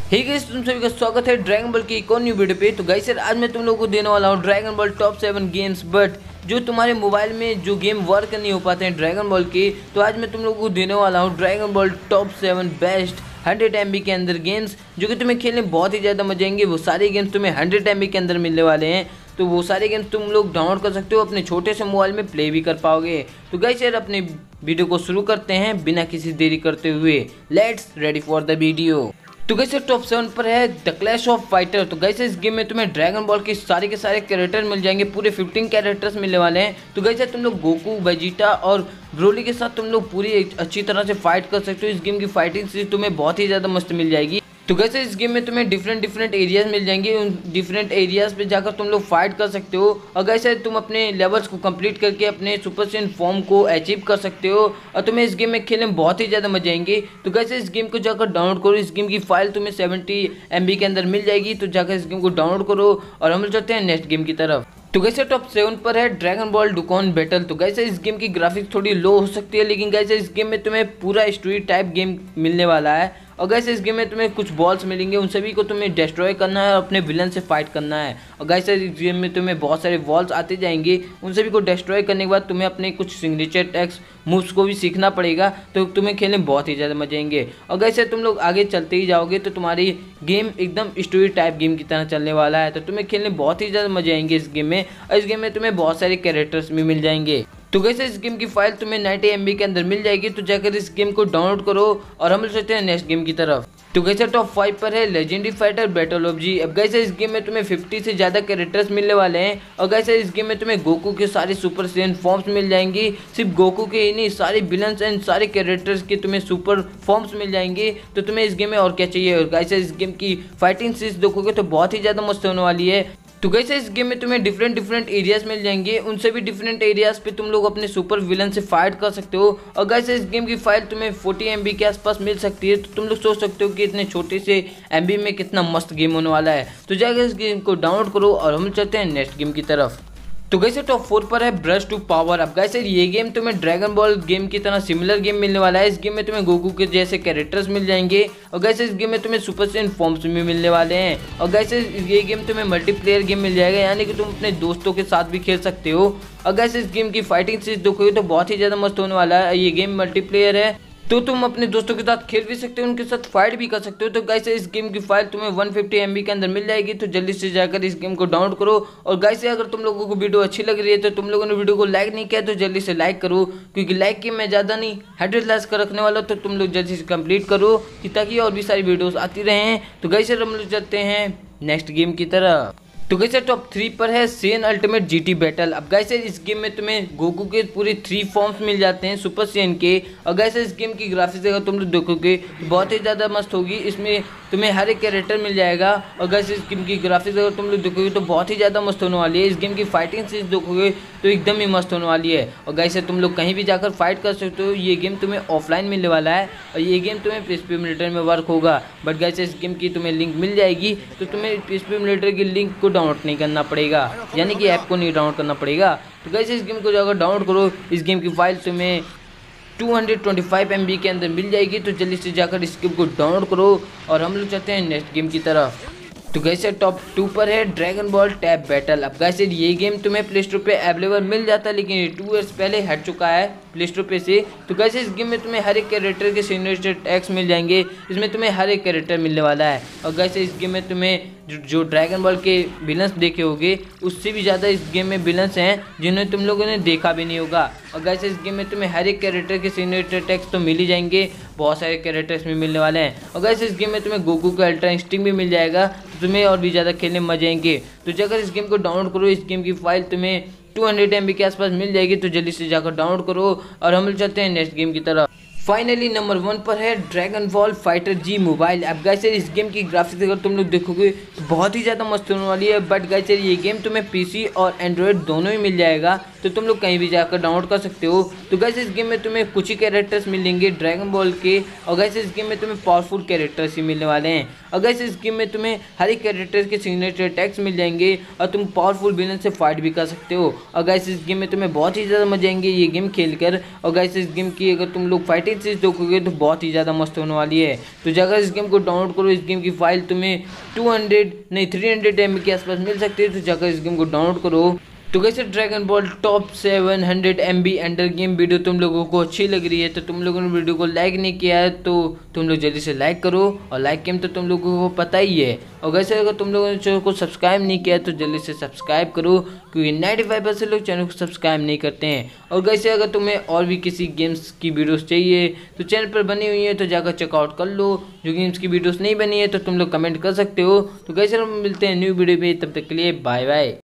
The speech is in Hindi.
हे गाइस, तुम सभी का स्वागत है ड्रैगन बॉल की एक और न्यू वीडियो पे। तो गाइस यार, आज मैं तुम लोगों को देने वाला हूँ dragon ball top 7 games, but जो तुम्हारे मोबाइल में जो गेम वर्क नहीं हो पाते हैं ड्रैगन बॉल के, तो आज मैं तुम लोगों को देने वाला हूँ dragon ball top 7 best 100 MB के अंदर गेम्स, जो कि तुम्हें खेलने बहुत ही ज़्यादा मजे आएंगे। वो सारे गेम्स तुम्हें 100 MB के अंदर मिलने वाले हैं, तो वो सारे गेम्स तुम लोग डाउनलोड कर सकते हो, अपने छोटे से मोबाइल में प्ले भी कर पाओगे। तो गाइस यार, अपने वीडियो को शुरू करते हैं बिना किसी देरी करते हुए। Let's ready for the video. तो गाइस टॉप 7 पर है द क्लैश ऑफ फाइटर। तो गाइस इस गेम में तुम्हें ड्रैगन बॉल के सारे कैरेक्टर मिल जाएंगे, पूरे 15 कैरेक्टर्स मिलने वाले हैं। तो गाइस तुम लोग गोकू, वेजिटा और ब्रोली के साथ तुम लोग पूरी अच्छी तरह से फाइट कर सकते हो। इस गेम की फाइटिंग से तुम्हें बहुत ही ज़्यादा मस्त मिल जाएगी। तो कैसे इस गेम में तुम्हें डिफरेंट एरियाज मिल जाएंगे, उन डिफरेंट एरियाज पे जाकर तुम लोग फाइट कर सकते हो। और कैसे तुम अपने लेवल्स को कंप्लीट करके अपने सुपर सेन फॉर्म को अचीव कर सकते हो, और तुम्हें इस गेम में खेलने में बहुत ही ज़्यादा मजे आएंगे। तो कैसे इस गेम को जाकर डाउनलोड करो। इस गेम की फाइल तुम्हें 70 MB के अंदर मिल जाएगी। तो जाकर इस गेम को डाउनलोड करो और हम चलते हैं नेक्स्ट गेम की तरफ। तो कैसे टॉप 7 पर है ड्रैगन बॉल डुकॉन बैटल। तो कैसे इस गेम की ग्राफिक्स थोड़ी लो हो सकती है, लेकिन कैसे इस गेम में तुम्हें पूरा स्टोरी टाइप गेम मिलने वाला है। और गैस इस गेम में तुम्हें कुछ बॉल्स मिलेंगे, उन सभी को तुम्हें डिस्ट्रॉय करना है और अपने विलन से फाइट करना है। और गैस इस गेम में तुम्हें बहुत सारे बॉल्स आते जाएंगे, उन सभी को डिस्ट्रॉय करने के बाद तुम्हें अपने कुछ सिग्नेचर अटैक्स मूव्स को भी सीखना पड़ेगा, तो तुम्हें खेलने में बहुत ही ज़्यादा मजे आएंगे। और गैसे तुम लोग आगे चलते ही जाओगे तो तुम्हारी गेम एकदम स्टोरी टाइप गेम की तरह चलने वाला है, तो तुम्हें खेलने बहुत ही ज़्यादा मजे आएंगे इस गेम में। और इस गेम में तुम्हें बहुत सारे कैरेक्टर्स भी मिल जाएंगे। तो कैसे इस गेम की फाइल तुम्हें 90 MB के अंदर मिल जाएगी। तो जाकर इस गेम को डाउनलोड करो और हम चलते हैं नेक्स्ट गेम की तरफ। तो कैसे टॉप 5 पर है legendary fighter battle of Z. अब कैसे इस गेम में तुम्हें 50 से ज़्यादा कैरेक्टर्स मिलने वाले हैं। और कैसे इस गेम में तुम्हें गोकू के सारे सुपर सेन फॉर्म्स मिल जाएंगी। सिर्फ गोकू के ही नहीं, सारे विलन्स एंड सारे कैरेक्टर्स के तुम्हें सुपर फॉर्म्स मिल जाएंगे। तो तुम्हें इस गेम में और क्या चाहिए। और कैसे इस गेम की फाइटिंग सीरीज देखोगे तो बहुत ही ज़्यादा मस्त होने वाली है। तो कैसे इस गेम में तुम्हें डिफरेंट एरियाज मिल जाएंगे, उन सभी डिफरेंट एरियाज पे तुम लोग अपने सुपर विलन से फाइट कर सकते हो। और कैसे इस गेम की फाइल तुम्हें 40 MB के आसपास मिल सकती है। तो तुम लोग सोच सकते हो कि इतने छोटे से MB में कितना मस्त गेम होने वाला है। तो जाकर इस गेम को डाउनलोड करो और हम चलते हैं नेक्स्ट गेम की तरफ। तो कैसे टॉप 4 पर है ब्रश टू पावर। अब कैसे ये गेम तुम्हें ड्रैगन बॉल गेम की तरह सिमिलर गेम मिलने वाला है। इस गेम में तुम्हें गोकू के जैसे कैरेक्टर्स मिल जाएंगे। और कैसे इस गेम में तुम्हें सुपर सेन फॉर्म्स भी मिलने वाले हैं। और कैसे ये गेम तुम्हें मल्टीप्लेयर गेम मिल जाएगा, यानी कि तुम अपने दोस्तों के साथ भी खेल सकते हो। और कैसे इस गेम की फाइटिंग सीरीज देखोगे तो बहुत ही ज़्यादा मस्त होने वाला है। ये गेम मल्टीप्लेयर है, तो तुम अपने दोस्तों के साथ खेल भी सकते हो, उनके साथ फाइट भी कर सकते हो। तो गाइस इस गेम की फाइल तुम्हें 150 MB के अंदर मिल जाएगी। तो जल्दी से जाकर इस गेम को डाउनलोड करो। और गाइस अगर तुम लोगों को वीडियो अच्छी लग रही है, तो तुम लोगों ने वीडियो को लाइक नहीं किया तो जल्दी से लाइक करो, क्योंकि लाइक की मैं ज़्यादा नहीं 100 लाइक्स का रखने वाला। तो तुम लोग जल्दी से कंप्लीट करो कि ताकि और भी सारी वीडियोज़ आती रहें। तो गाइस हम लोग चलते हैं नेक्स्ट गेम की तरफ। तो कैसे टॉप 3 पर है सेन अल्टीमेट GT बैटल। अब कैसे इस गेम में तुम्हें गोकू के पूरे 3 फॉर्म्स मिल जाते हैं सुपर सेन के। और कैसे इस गेम की ग्राफिक्स अगर तुम लोग देखोगे तो बहुत ही ज़्यादा मस्त होगी। इसमें तुम्हें हर एक कैरेक्टर मिल जाएगा। और कैसे इस गेम की ग्राफिक्स अगर तुम लोग देखोगे तो बहुत ही ज़्यादा मस्त होने वाली है। इस गेम की फाइटिंग सीरीज देखोगे तो एकदम ही मस्त होने वाली है। और कैसे तुम लोग कहीं भी जाकर फाइट कर सकते हो। ये गेम तुम्हें ऑफलाइन मिलने वाला है और ये गेम तुम्हें PSP मिलिटर में वर्क होगा। बट कैसे इस गेम की तुम्हें लिंक मिल जाएगी, तो तुम्हें PSP मिलिटर की लिंक को डाउनलोड नहीं करना पड़ेगा, यानी कि ऐप को नहीं डाउनलोड करना पड़ेगा। तो कैसे इस गेम को जाकर डाउनलोड करो। इस गेम की फाइल तुम्हें 225 MB के अंदर मिल जाएगी। तो जल्दी से जाकर इस गेम को डाउनलोड करो और हम लोग चलते हैं नेक्स्ट गेम की तरफ। तो कैसे टॉप 2 पर है ड्रैगन बॉल टैप बैटल। अब कैसे ये गेम तुम्हें प्ले स्टोर पे अवेलेबल मिल जाता है, लेकिन ये 2 ईयर्स पहले हट चुका है प्ले स्टोर पे से। तो कैसे इस गेम में तुम्हें हर एक कैरेक्टर के सिग्नेचर टैग्स मिल जाएंगे। इसमें तुम्हें हर एक कैरेक्टर मिलने वाला है। और कैसे इस गेम में तुम्हें जो ड्रैगन बॉल के विलन्स देखे होंगे, उससे भी ज़्यादा इस गेम में विलन्स हैं जिन्हें तुम लोगों ने देखा भी नहीं होगा। और कैसे इस गेम में तुम्हें हर एक कैरेक्टर के सिग्नेचर टैग्स तो मिल ही जाएंगे, बहुत सारे कैरेक्टर्स में मिलने वाले हैं। और कैसे इस गेम में तुम्हें गोकू का अल्ट्रा इंस्टिंक्ट भी मिल जाएगा, तो तुम्हें और भी ज़्यादा खेलने में मजे आएंगे। तो जाकर इस गेम को डाउनलोड करो। इस गेम की फाइल तुम्हें 200 MB के आसपास मिल जाएगी। तो जल्दी से जाकर डाउनलोड करो और हम चलते हैं नेक्स्ट गेम की तरफ। फाइनली नंबर 1 पर है dragon ball fighter Z mobile. अब गाइस इस गेम की ग्राफिक्स अगर तुम लोग देखोगे तो बहुत ही ज़्यादा मस्त होने वाली है। बट गाइस ये गेम तुम्हें PC और एंड्रॉयड दोनों ही मिल जाएगा। तो तुम लोग कहीं भी जाकर डाउनलोड कर सकते हो। तो गाइस इस गेम में तुम्हें कुछ ही कैरेक्टर्स मिलेंगे ड्रैगन बॉल के, और गाइस इस गेम में तुम्हें पावरफुल कैरेक्टर्स ही मिलने वाले हैं। और गाइस इस गेम में तुम्हें हर एक कैरेक्टर के सिग्नेचर अटैक्स मिल जाएंगे और तुम पावरफुल विलन से फाइट भी कर सकते हो। और गाइस इस गेम में तुम्हें बहुत ही ज़्यादा मजा आएंगे ये गेम खेलकर। और गाइस इस गेम की अगर तुम लोग फाइटिंग चीज़ देखोगे तो बहुत ही ज़्यादा मस्त होने वाली है। तो जाकर इस गेम को डाउनलोड करो। इस गेम की फाइल तुम्हें 300 MB के आसपास मिल सकती है। तो जाकर इस गेम को डाउनलोड करो। तो कैसे dragon ball top 700 MB under game video तुम लोगों को अच्छी लग रही है तो तुम लोगों ने वीडियो को लाइक नहीं किया है तो तुम लोग जल्दी से लाइक करो। और लाइक गेम तो तुम लोगों को पता ही है। और वैसे अगर तुम लोगों ने चैनल को सब्सक्राइब नहीं किया तो जल्दी से सब्सक्राइब करो, क्योंकि 95% लोग चैनल को सब्सक्राइब नहीं करते हैं। और वैसे अगर तुम्हें और भी किसी गेम्स की वीडियोस चाहिए तो चैनल पर बनी हुई है तो जाकर चेकआउट कर लो। जो गेम्स की वीडियोस नहीं बनी है तो तुम लोग कमेंट कर सकते हो। तो कैसे हम मिलते हैं न्यू वीडियो पे, तब तक के लिए बाय बाय।